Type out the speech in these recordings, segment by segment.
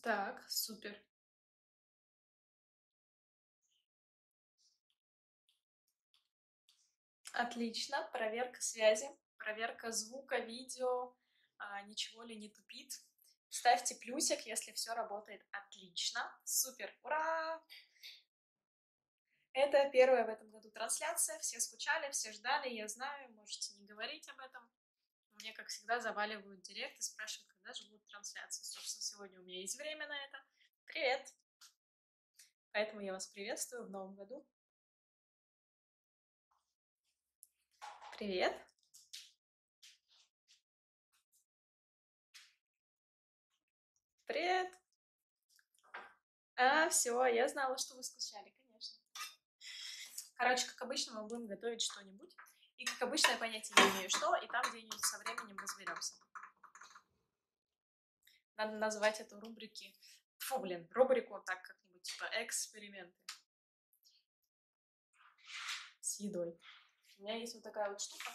Так, супер. Отлично. Проверка связи, проверка звука, видео, ничего ли не тупит. Ставьте плюсик, если все работает отлично. Супер, ура! Это первая в этом году трансляция. Все скучали, все ждали, я знаю, можете не говорить об этом. Мне, как всегда, заваливают директ и спрашивают, когда же будут трансляции. Собственно, сегодня у меня есть время на это. Привет! Поэтому я вас приветствую в новом году. Привет! Привет! Все, я знала, что вы скучали, конечно. Короче, как обычно, мы будем готовить что-нибудь. И, как обычно, я понятия не имею, что, и там где-нибудь со временем разберемся. Надо назвать эту рубрику так как-нибудь, типа эксперименты с едой. У меня есть вот такая вот штука.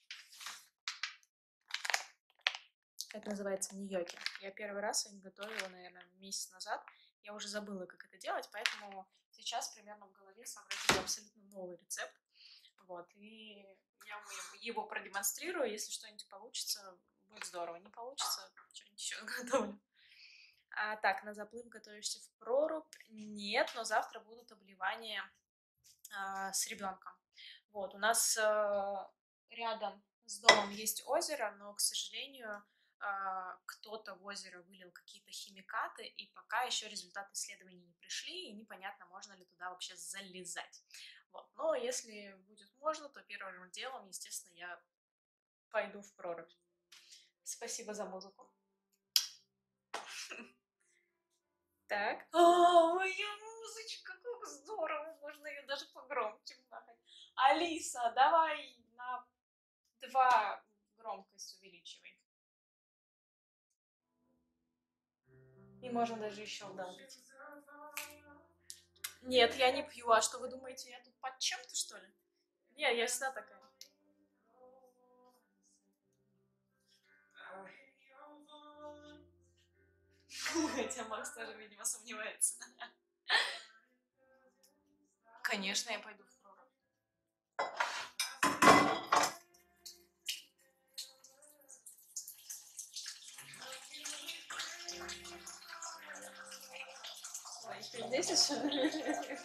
Это называется ньокки. Я первый раз их готовила, наверное, месяц назад. Я уже забыла, как это делать, поэтому сейчас примерно в голове сообразила абсолютно новый рецепт. Вот, и я вам его продемонстрирую. Если что-нибудь получится, будет здорово. Не получится, что-нибудь еще готовлю. Так, на заплыв готовишься в прорубь? Нет, но завтра будут обливания с ребенком. Вот, у нас рядом с домом есть озеро, но, к сожалению, кто-то в озеро вылил какие-то химикаты, и пока еще результаты исследований не пришли, и непонятно, можно ли туда вообще залезать. Вот. Но если будет можно, то первым делом, естественно, я пойду в прорубь. Спасибо за музыку. Так. Моя музычка, как здорово! Можно ее даже погромче махать. Алиса, давай на 2 громкость увеличивай. И можно даже еще удалить. Нет, я не пью. А что вы думаете, я тут под чем-то, что ли? Не, я всегда такая. Хотя Макс тоже, видимо, сомневается. Конечно, я пойду в прорубь. Ой, ты здесь еще?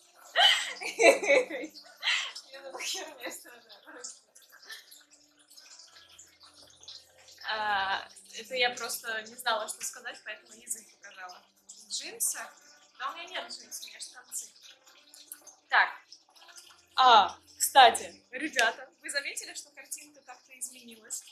Я тут херня страдаю. Это я просто не знала, что сказать, поэтому язык показала. Джинсы? Да у меня нет джинсов, у меня штанцы. Так, кстати, ребята, вы заметили, что картинка как-то изменилась?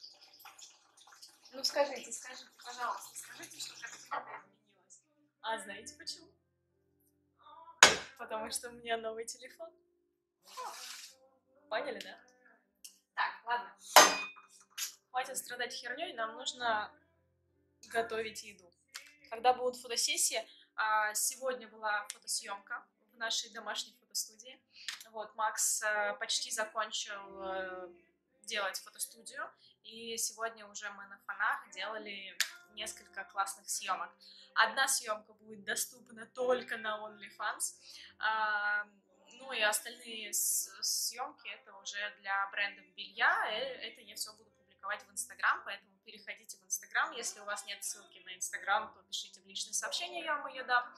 Ну скажите, пожалуйста, скажите, что картинка изменилась. А знаете почему? Потому что у меня новый телефон. Поняли, да? Так, ладно. Хватит страдать херней, нам нужно готовить еду. Когда будут фотосессии, сегодня была фотосъемка в нашей домашней фотостудии. Вот, Макс почти закончил делать фотостудию, и сегодня уже мы на фонах делали несколько классных съемок. Одна съемка будет доступна только на OnlyFans, ну и остальные съемки это уже для брендов белья, это я все буду публиковать в Инстаграм, поэтому переходите в Инстаграм. Если у вас нет ссылки на Инстаграм, то пишите в личные сообщения, я вам ее дам.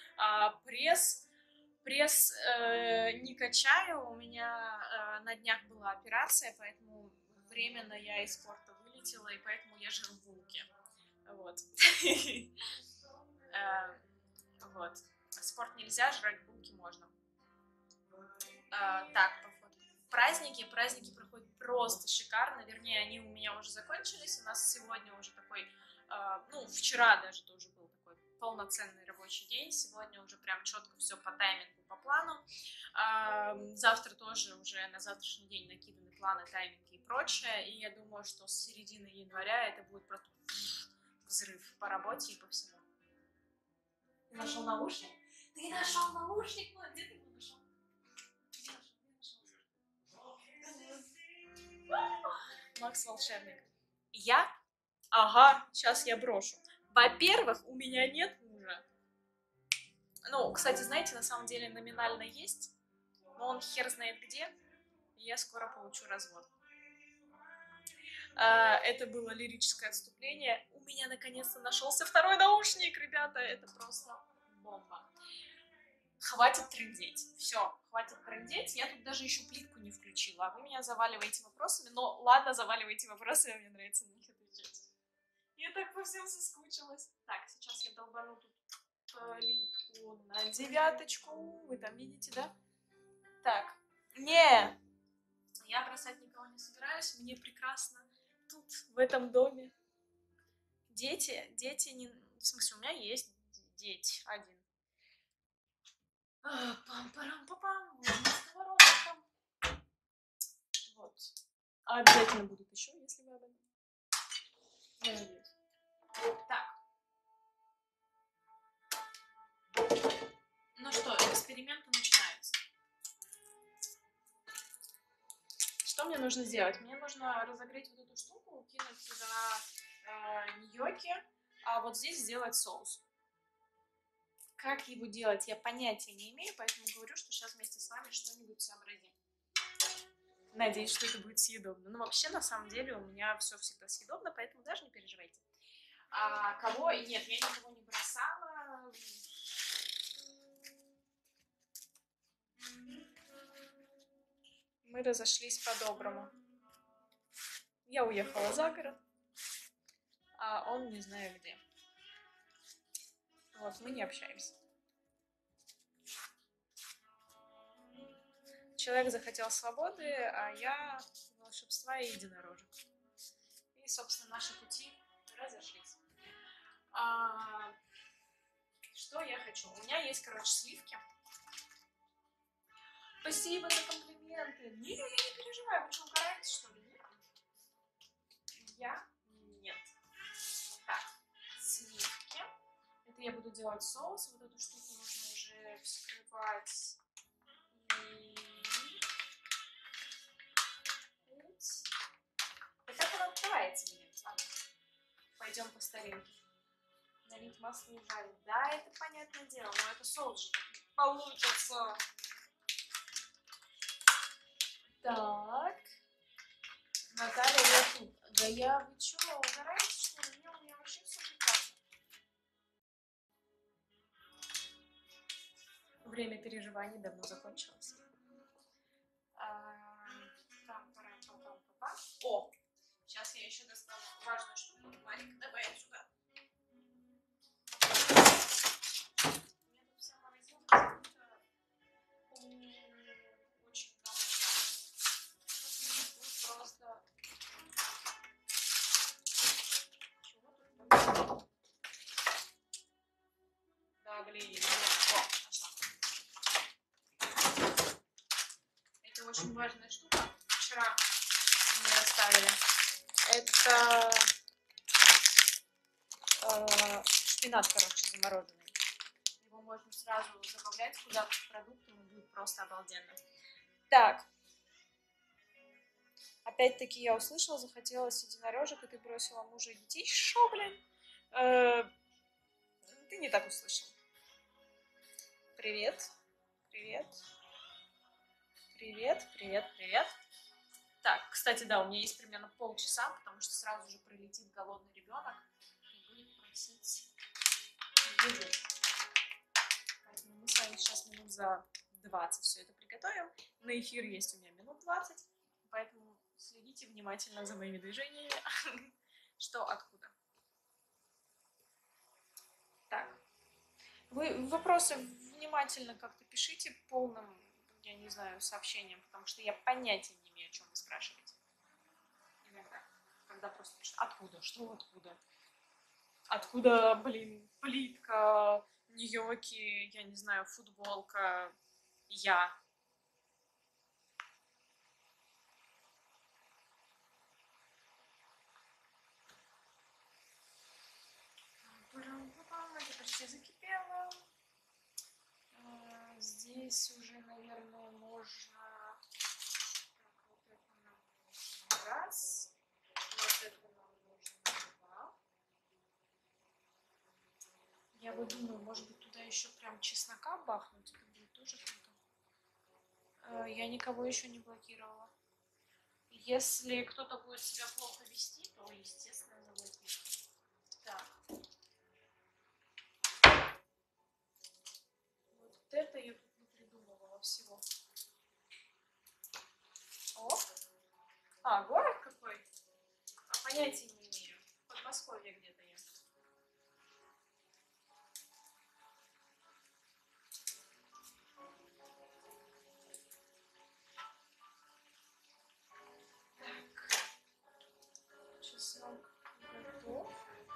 Пресс не качаю, у меня на днях была операция, поэтому временно я из спорта вылетела, и поэтому я жру булки. Вот. Вот. Спорт нельзя, жрать булки можно. Так, праздники проходят просто шикарно, вернее, они у меня уже закончились, у нас сегодня уже такой, ну, вчера даже тоже был такой полноценный рабочий день, сегодня уже прям четко все по таймингу, по плану, завтра тоже уже на завтрашний день накиданы планы, тайминги и прочее, и я думаю, что с середины января это будет просто взрыв по работе и по всему. Ты нашел наушник? Ты нашел наушник? Где ты его нашел? Макс волшебник. Я? Ага, сейчас я брошу. Во-первых, у меня нет мужа. Ну, кстати, знаете, на самом деле номинально есть, но он хер знает где, и я скоро получу развод. Это было лирическое отступление. У меня наконец-то нашелся второй наушник, ребята, это просто бомба. Хватит трындеть. Все, хватит трындеть. Я тут даже еще плитку не включила. А вы меня заваливаете вопросами. Но ладно, заваливайте вопросами, мне нравится на них отвечать. Я так по всем соскучилась. Так, сейчас я долбану тут плитку на 9. Вы там видите, да? Так, не, я бросать никого не собираюсь. Мне прекрасно тут, в этом доме. Дети не... В смысле, у меня есть дети один. Пам-парам-папам, сковородочкам. Вот. А обязательно будут еще, если вы об этом. Я надеюсь. Так. Ну что, эксперименты начинаются. Что мне нужно сделать? Мне нужно разогреть вот эту штуку, кинуть сюда ньокки, а вот здесь сделать соус. Как его делать, я понятия не имею, поэтому говорю, что сейчас вместе с вами что-нибудь сообразим. Надеюсь, что это будет съедобно. Но вообще, на самом деле, у меня все всегда съедобно, поэтому даже не переживайте. Кого? Нет, я никого не бросала. Мы разошлись по-доброму. Я уехала за город, а он не знаю где. Вот, мы не общаемся. Человек захотел свободы, а я волшебства и единорожек. И, собственно, наши пути разошлись. Что я хочу? У меня есть, короче, сливки. Спасибо за комплименты. Не, я не переживаю. Вы что, угораете, что ли? Нет? Я? Нет. Так, сливки. Это я буду делать соус. Вот эту штуку нужно уже вскрывать. Да как она открывается, блин? Ладно. Пойдем по старинке. Налить масло и жарить. Да, это понятное дело, но это соус же получится. Так. Наталья, я тут. Да вы чё, угораете, что ли? Не, у меня вообще все прекрасно. Время переживаний давно закончилось. О, сейчас я еще достану важную штуку. Марик, давай сюда. У меня тут вся морозилка забита очень много. Тут просто... Чего тут такое? Да, блин, нет. О, нашла. Это очень важная штука. Вчера мне расставили. Это шпинат, короче, замороженный. Его можно сразу добавлять куда-то в продукты, и будет просто обалденно. Так. Опять-таки я услышала, захотелось единорожек, и ты бросила мужа и детей. Шо, блин? Ты не так услышал. Привет. Привет. Привет, привет, привет. Так, кстати, да, у меня есть примерно полчаса, потому что сразу же прилетит голодный ребенок и будет просить еду. Поэтому мы с вами сейчас минут за 20 все это приготовим. На эфир есть у меня минут 20, поэтому следите внимательно за моими движениями. Что, откуда. Так. Вы вопросы внимательно как-то пишите полным, я не знаю, сообщением, потому что я понятия не имею, о чем вы спрашиваете. Иногда. Когда просто пишут, откуда, что откуда. Откуда, блин, плитка, ньокки, я не знаю, футболка, я. Это почти закипело. Здесь уже, наверное, можно... Так, вот это нам нужно раз. Вот это нам нужно два. Я вот думаю, может быть, туда еще прям чеснока бахнуть, это будет тоже круто. Я никого еще не блокировала. Если кто-то будет себя плохо вести, то, естественно, заблокирую. Так. Вот это я тут не придумывала всего. О! Город какой? Понятия не имею. В Подмосковье где-то я. Чеснок готов.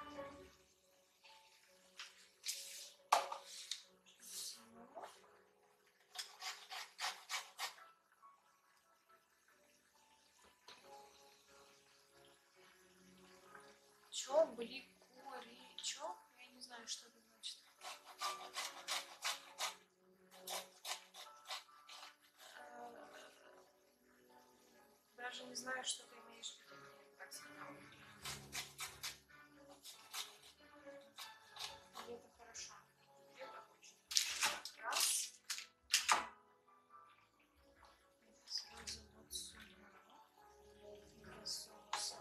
Чё, бликори? Чё? Я не знаю, что это значит. Даже не знаю, что ты имеешь в виду, так сказала. И это хорошо. Это очень. Раз. Это сразу вот сюда. Для соуса.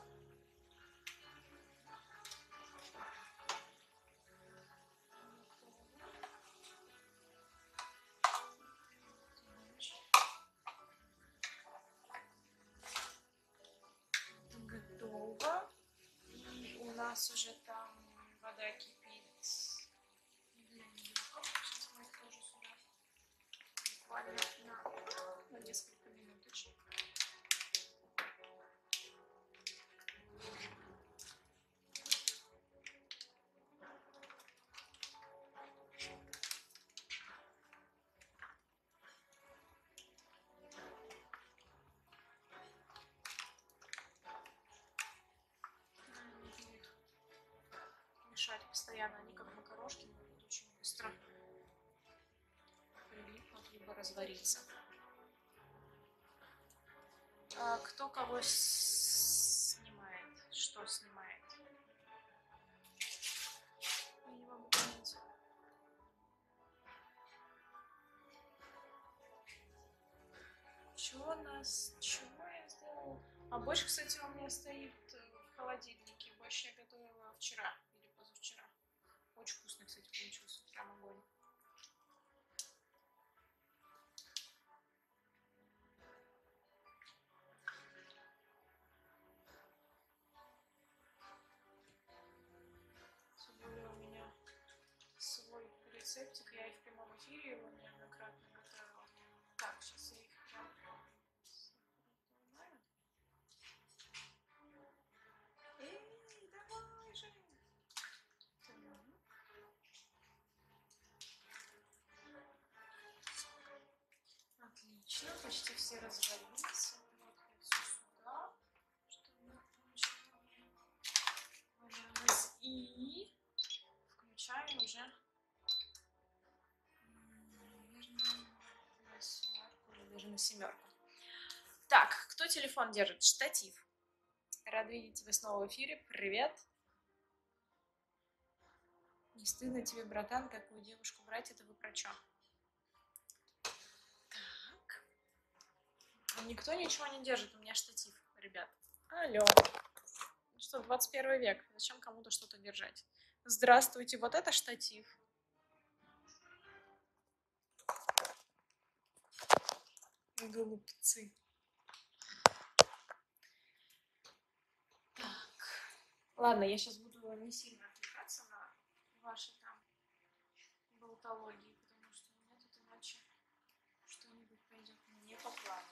Готово. И у нас уже там вода кипит для нее. Сейчас мы их тоже сюда буквально на несколько минуточек. Мешать постоянно, они как макарошки могут очень быстро прилипнуть либо развариться. Кто кого снимает? Что снимает? Я не могу понять. Чего я сделала? А борщ, кстати, у меня стоит в холодильнике. Борщ я готовила вчера или позавчера. Очень вкусный, кстати, получился. Прям огонь. Тем более у меня свой рецептик. Я и в прямом эфире его неоднократно готовила. Так, сейчас я их прям сохраняю. Эй, давай же! Отлично, почти все развалились. Вот все сюда, чтобы мы получили майонез. И включаем уже, наверное, на восьмерку или даже на семерку. Так, кто телефон держит? Штатив. Рад видеть тебя снова в эфире. Привет. Не стыдно тебе, братан, такую девушку брать? Это вы про чё? Так. Никто ничего не держит, у меня штатив, ребят. Алло. Что, 21 век? Зачем кому-то что-то держать? Здравствуйте, вот это штатив. Голубцы. Так. Ладно, я сейчас буду не сильно отвлекаться на ваши там болтологии, потому что у меня тут иначе что-нибудь пойдет не по плану.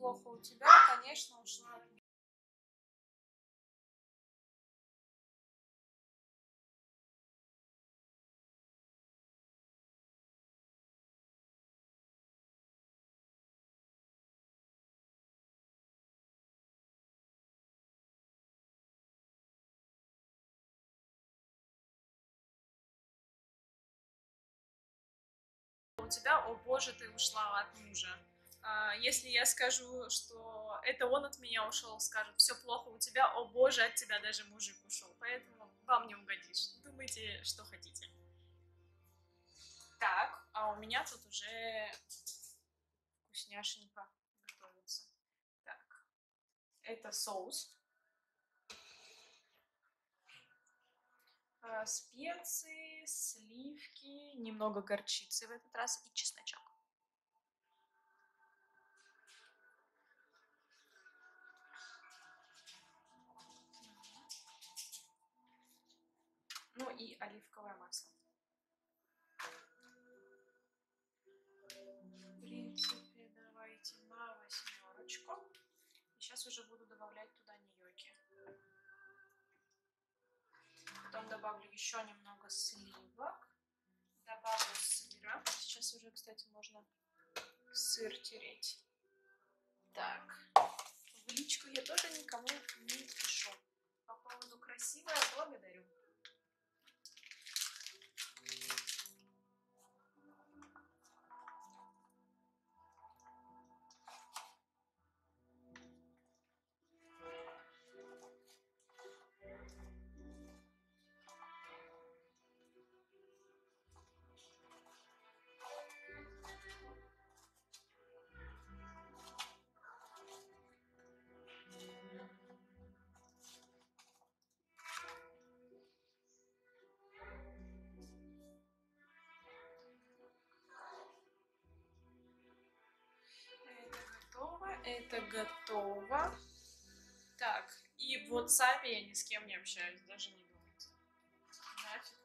плохо у тебя, конечно, ушла от меня. У тебя, о боже, ты ушла от мужа. Если я скажу, что это он от меня ушел, скажут, все плохо у тебя, о боже, от тебя даже мужик ушел. Поэтому вам не угодишь. Думайте, что хотите. Так, а у меня тут уже вкусняшенько готовится. Так, это соус. Специи, сливки, немного горчицы в этот раз и чесночок. Ну и оливковое масло. В принципе, давайте на 8. И сейчас уже буду добавлять туда ньокки. Потом добавлю еще немного сливок. Добавлю сыра. Сейчас уже, кстати, можно сыр тереть. Так. В личку я тоже никому не пишу. По поводу красивое благодарю. Это готово. Так, и вот сами я ни с кем не общаюсь, даже не думайте. Нафиг,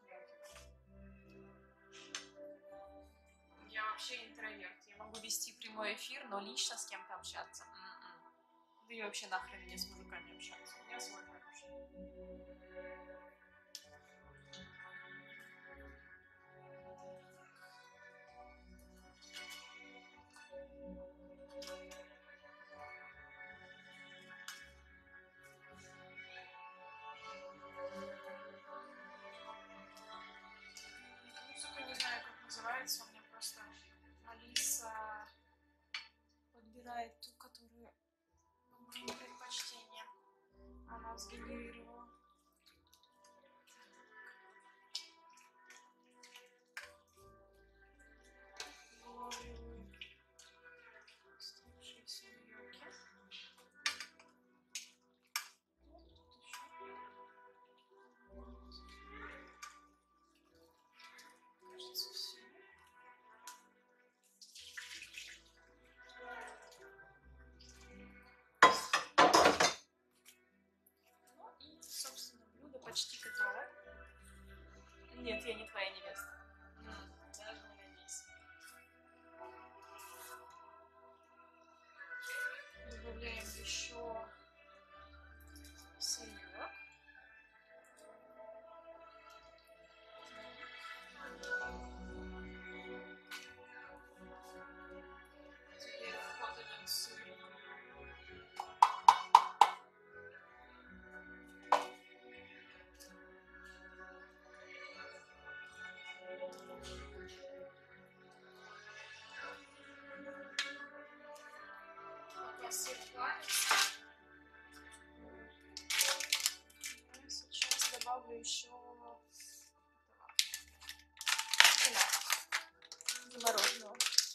я вообще интроверт. Я могу вести прямой эфир, но лично с кем-то общаться. Да и вообще нахрен мне с мужиками общаться. У меня свой хороший. Музыка не знаю, как называется. У меня просто Алиса подбирает ту, которую по моим предпочтениям она сгенерировала. Вылавливаю оставшиеся ньокки. Кажется, все. Ну и, собственно, блюдо почти готово. Нет, я не твоя невеста. Даже не надейся. Добавляем еще сырок. Теперь в ход идет сыр. Пока сыр плавится, я сейчас добавлю еще мороженого.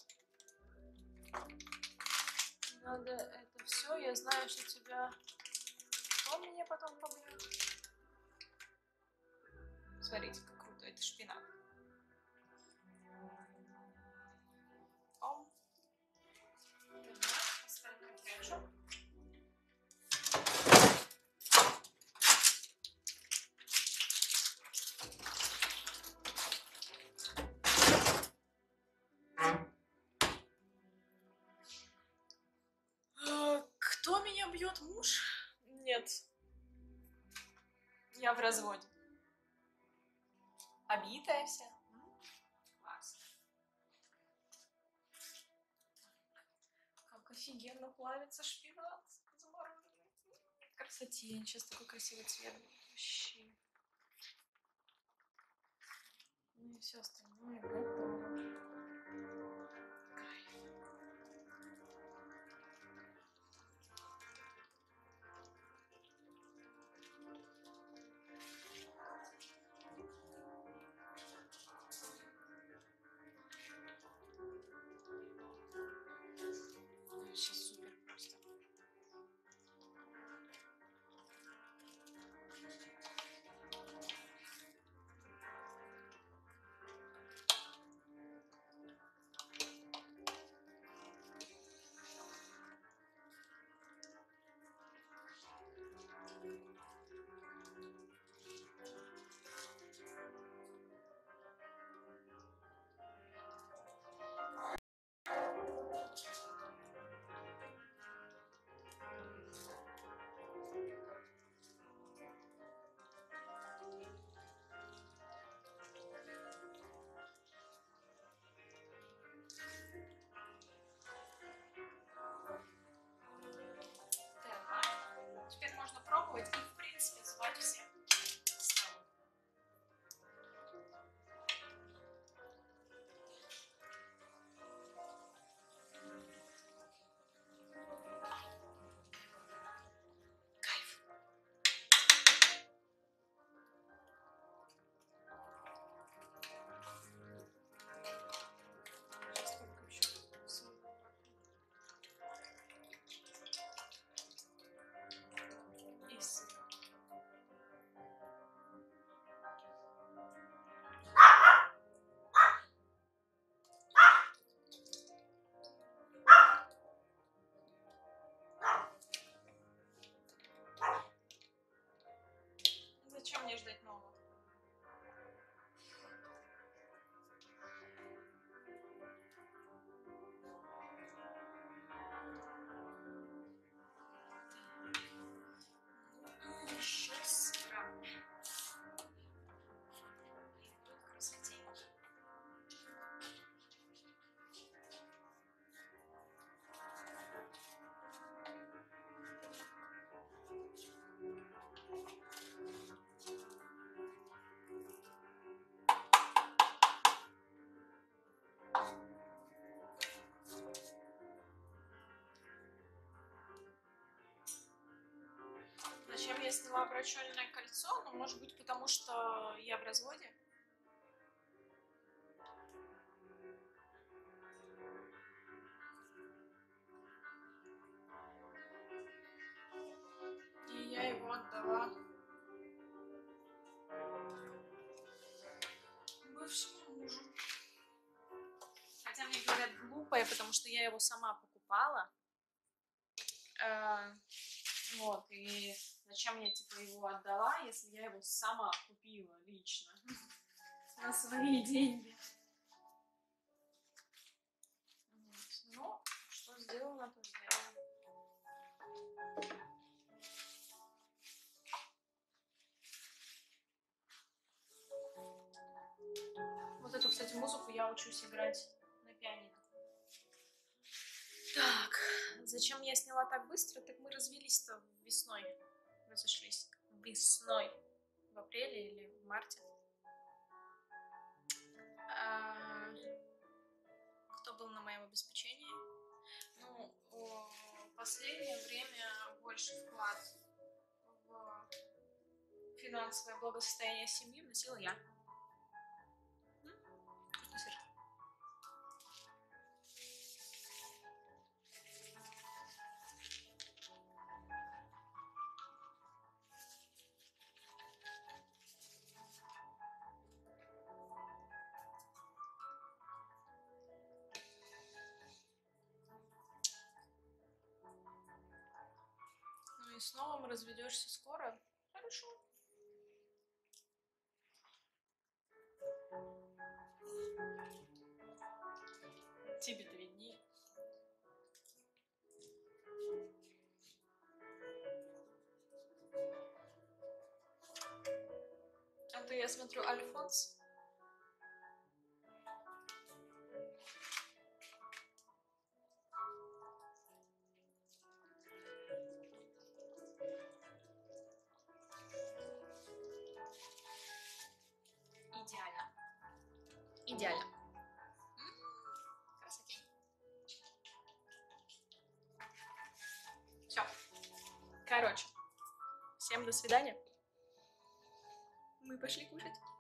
Надо это все. Я знаю, что тебя... Кто меня потом побьет? Смотрите, как круто. Это шпинат. Ом. Остальное кетчуп. меня бьет муж? Нет. Я в разводе. Обитая вся. Класс. Как офигенно плавится шпинат замороженный. Красотень. Сейчас такой красивый цвет. Вообще. Ну и все остальное готово. Вообще супер просто. Так, теперь можно пробовать и, в принципе, звать всех к столу. Кайф. Сейчас только еще смогу. И сыр. Зачем мне ждать нового? Еще сыра. Красотень. Зачем я сняла обручальное кольцо? Ну, может быть, потому что я в разводе? И я его отдала бывшему мужу. Хотя мне говорят глупое, потому что я его сама покупала. Вот, и зачем я типа его отдала, если я его сама купила лично на свои деньги. Вот. Ну, что сделано, то сделано. Вот эту, кстати, музыку я учусь играть на пианино. Так, зачем я сняла так быстро? Так мы развелись-то весной. Разошлись. Весной. В апреле или в марте. Кто был на моем обеспечении? Ну, в последнее время больше вклад в финансовое благосостояние семьи вносила я. Вкусный сыр. Ну и с новым разведешься скоро. Хорошо. Тебе-то виднее. Я смотрю Альфонс. Идеально. Идеально. Красотень. Все. Короче, всем до свидания. Мы пошли кушать.